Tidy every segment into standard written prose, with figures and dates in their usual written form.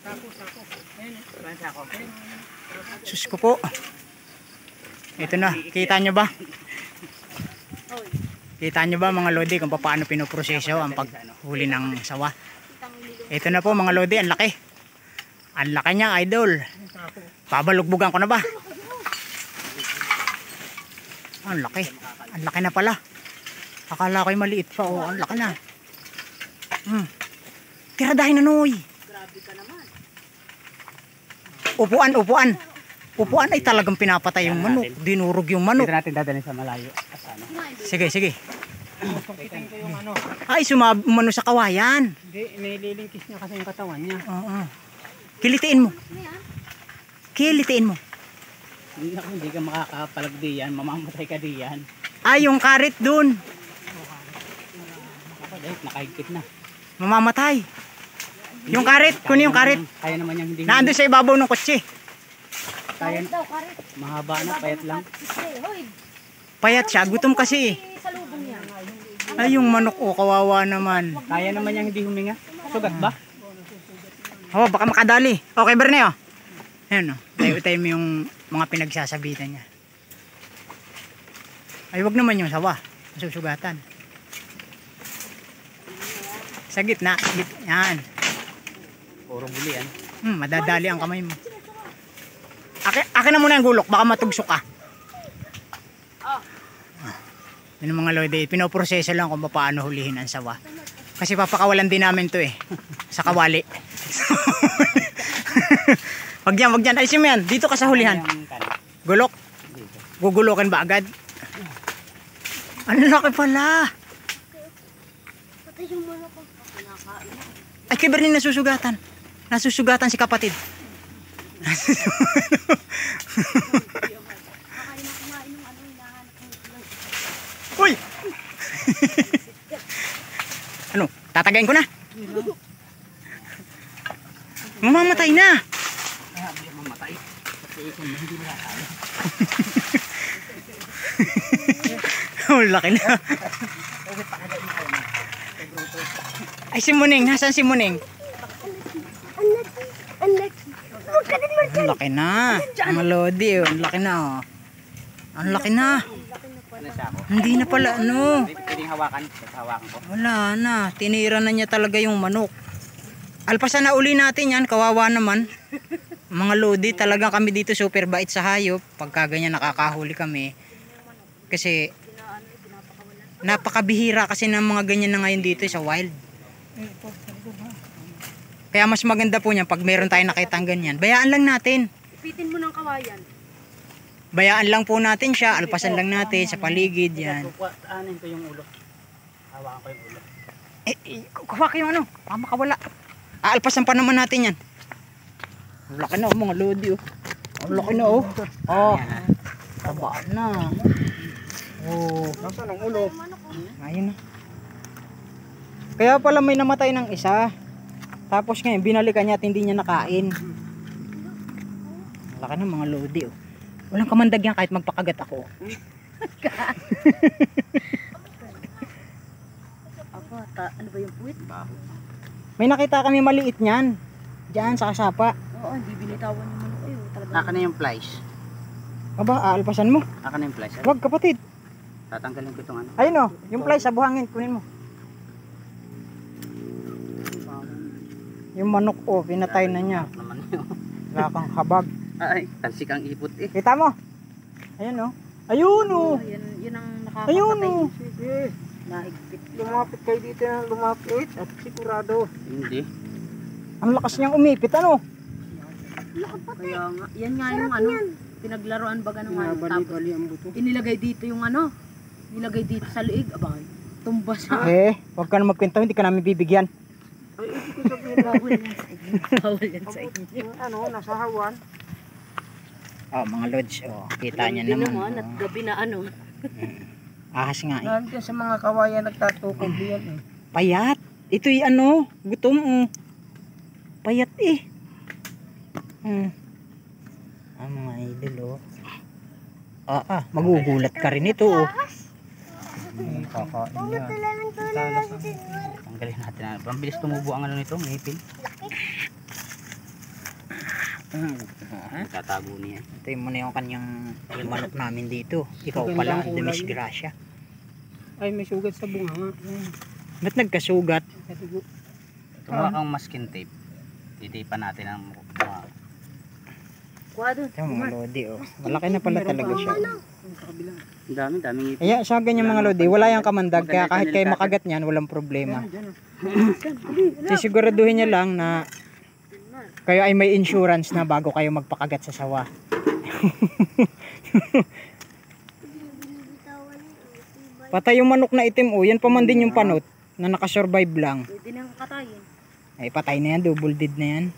Sus ko po. Ito na, kita nyo ba? Kita nyo ba mga lodi kung paano pinoproseso ang paghuli ng sawa? Ito na po mga lodi, ang laki. Ang laki niya, idol. Pabalugbugan ko na ba? Ang laki. Ang laki na pala. Akala ko'y maliit pa. Oh, ang laki na. Tiradahin na noy. Grabe ka naman. Upuan. Upuan ay talagang pinapatay yung manok. Dinurog yung manok. Dito natin dadalhin sa malayo. Sige. Kitain ko yung ano. Ay, sumabumano sa kawayan. Hindi, nililingkis niya kasi yung katawan niya. Oo. Kilitiin mo. Hindi ka makakapalag diyan, mamamatay ka diyan. Ay, yung karit dun. Nakahigpit na. Mamamatay. Yung karit, kunin yung karit. Kaya naman yung hindi. Nandun sa ibabaw ng kotse. Kaya, mahaba na, payat lang. Payat siya, gutom kasi. Ay, yung manok, oh, kawawa naman. Kaya naman yung hindi huminga. Sugat ba? Oh, baka makadali. Okay, Berne, oh. Ayan, oh. Tayo mo yung mga pinagsasabitan niya. Ay, wag naman yung sawa. Susugatan. Sa gitna. Yan. Puro buli yan. Madadali ang kamay mo. Akin na muna yung gulok. Baka matugsok ka. Yun ang mga lodi. Pinoproseso lang kung paano hulihin ang sawa. Kasi papakawalan din namin to eh. Sa kawali. Wag yan. Ay, simen. Dito ka sa hulihan. Gulok. Gugulokin ba agad? Ang laki pala. Ay, kay Bernie nasusugatan. Nasusugatan si kapatid. Uy! Ano? Tatagayin ko na. Mamamatay na. Mamatay. Oh, laki na. Ay, si Muning. Nasaan si Muning? Ang laki na. Ang lodi. Ang laki na. Oh. Ang laki na. Hindi na pala ano. Pwedeng hawakan. Hawakan ko. Wala na. Tinira na niya talaga yung manok. Alpasan na uli natin yan. Kawawa naman. Mga lodi. Talagang kami dito super bait sa hayop. Pagka ganyan nakakahuli kami. Kasi napakabihira kasi ng mga ganyan na ngayon dito sa wild. Kaya mas maganda po niyan pag meron tayong nakitang ganyan. Bayaan lang natin. Ipitin mo ng kawayan. Bayaan lang po natin siya. Alpasan lang natin sa paligid yan. Aanin ko yung ulo. Hawakan ko yung ulo. Kuha kayo ano. Baka makawala. Aalpasan pa naman natin yan. Ang laki na mga lodi oh. Ang laki na oh. Oh. Taba na. Oh. Nasaan ang ulo? Ayun na. Kaya pala may namatay ng isa. Tapos ngayon binalikan niya at hindi niya nakain. Laki ng mga lodi oh. Walang kamandag yan kahit magpakagat ako. Ano ba yung puwit? May nakita kami maliit niyan. Diyan sa kasapa. Oo, hindi binitawan yung manok eh. Talaga. Aka na yung flies. Aba, aalpasan mo. Aka na yung flies. Wag kapatid. Tatanggalin ko itong ano. Ayun oh, yung fly sa buhangin, kunin mo. Yung manok oh, pinatay na niya. Naman yun. Wala kang habag. Ay, talsik ang ipot eh. Kita mo? Ayun oh. Ayun oh. Yun ang Ayun nakakapatay. oh. Sige. Naigpit. Lumapit kayo dito na lumapit. At sigurado. Hindi. Ang lakas niyang umipit ano? Kaya nga, yan nga yung ano, pinaglaruan baga ng ano. Tapos ang buto. inilagay dito yung ano, nilagay dito sa liig. Abay, tumba sa. Wag ka na magkwento, hindi ka namin bibigyan. Ay, hindi ko sabihin na. Bawal yan sa inyo. Bawal yan sa inyo. Ano, nasa hawan. Oh, mga lods, oh, kita niya Gabi naman. at gabi na ano. Ahas nga eh. Nandiyan sa mga kawayan nagtatukod diyan eh. Payat. Ito'y ano, gutom oh. Payat eh. Ang mga idol oh. Magugulat ka rin ito oh. Kakain yan. Tanggalin natin. Ang bilis tumubo ang ano nito, ngipin. Tatago niya. Ito mo na yung kanyang yung manok namin dito. Ikaw Maganda pala, ang kulay. Demisgrasya. Ay, may sugat sa bunga nga. Ba't nagkasugat? Tumawa kang masking tape. Titipan natin ang Kuha doon. Ito mga lodi, oh. Malaki na pala talaga siya. Ang daming ngipin. Kaya sa ganyan mga lodi, wala yung kamandag. Kaya kahit kayo makagat niyan, walang problema. Sisiguraduhin niya lang na kayo ay may insurance na bago kayo magpakagat sa sawa. Patay yung manok na itim, oh. Yan pa man din yung panot na nakasurvive lang. Pwede nang katayin. Ay patay na yan, double dead na yan.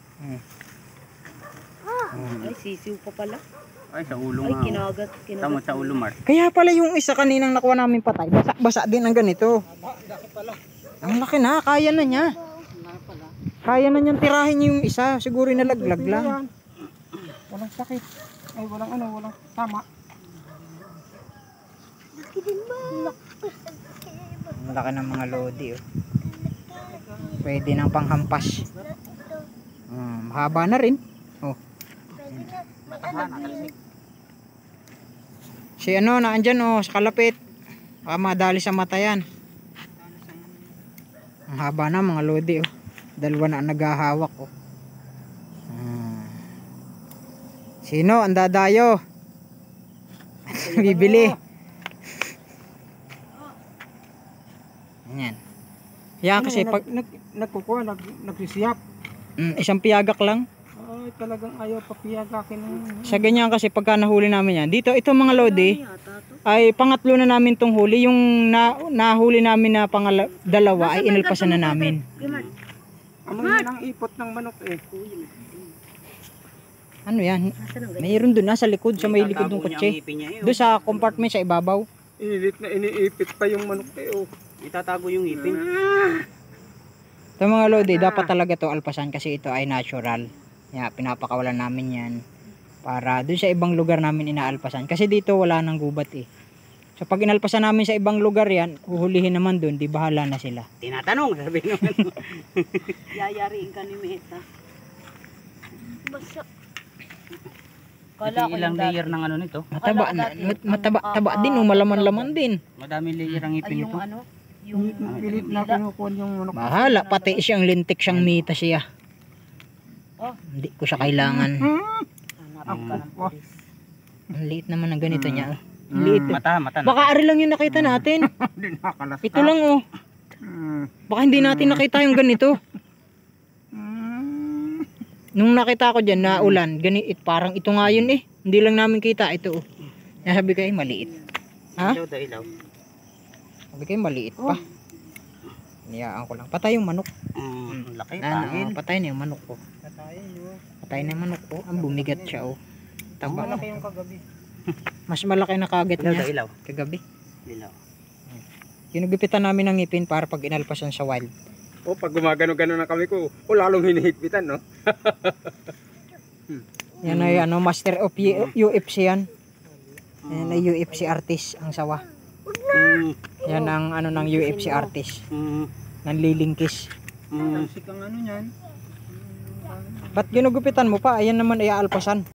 Ay, sisiw pa pala. Ay, sa ulo Ay, nga. kinagat. Tama sa ulo, Mar. Kaya pala yung isa kaninang nakuha namin patay, basa din ang ganito. Ang laki na, kaya na niya. Kaya na niyang tirahin yung isa, siguro nalaglag lang. Walang sakit. Ay, walang ano, walang tama. Ang laki ng mga lodi, oh. Pwede nang panghampas. Mahaba na rin. Oh. Si ano, naandyan, oh, sa kalapit. Baka madali sa mata yan. Ang haba na mga lodi, oh. Dalawa na ang naghahawak, oh. Sino ang dadayo? Bibili. Yan. Yan kasi pag Nagkukuha, nagsisiyap. isang piyagak lang. Ay, talagang ayaw papiyagakin. Sa ganyan kasi pagka nahuli namin yan. Dito ito mga lodi Yata to. ay pangatlo na namin tong huli. Yung nahuli namin na dalawa ay inalpasan na namin. Amoy na ng ipot ng manok eh. Ano yan? Nasaan ang ganyan? Mayroon doon nasa likod sa may likod ng Tatago niya ang kotse. ngipin niya, eh. Doon sa compartment sa ibabaw. Inilit na iniipit pa yung manok eh. Oh. Itatago yung ngipin. Ito mga lodi, dapat talaga to alpasan kasi ito ay natural. Kaya pinapakawalan namin yan para doon sa ibang lugar namin inaalpasan. Kasi dito wala nang gubat eh. So pag inalpasan namin sa ibang lugar yan, huhulihin naman doon, di bahala na sila. Tinatanong, sabi naman. Yayariin ka ni Meta. Basta. Ito ilang layer ng ano nito. Mataba, mataba din, malaman-laman din. Madaming layer ang Ay, ngipin yung nito. ano? Yung Pilit na kinukuha yung manok. Bahala, pati siyang lintik siyang mita siya. Oh. Hindi ko siya kailangan. hanap ka ng pulis. Ang liit naman ng ganito niya. Oh. Ang liit. Oh. Mata na. Baka ari lang yung nakita natin. Hindi nakalas. Ito lang oh. Baka hindi natin nakita yung ganito. Nung nakita ko dyan na ulan, parang ito nga yun eh. Hindi lang namin kita, ito oh. Sabi ko maliit. Ha? Ilaw da ilaw. Sabi ko maliit pa. Niyaan ko lang. Patay yung manok. Laki. Ano, patay na yung manok ko. Patay na yung manok ko. Ang bumigat siya oh. Taba. Malaki yung kagabi. Mas malaki na kagat Ilaw da niya ilaw. kagabi. Ilaw. Ginugupitan namin ng ngipin para pag inalpasan sa wild. O pag gumagano-gano na kami ko, o lalong hinihigpitan no. Yan ay ano, master of UFC yan. Yan ay UFC artist ang sawa. Yan ang ano ng UFC artist. Nanlilingkis. Sikang ano niyan. Ba't ginugupitan mo pa? Ayan naman ay aalpasan.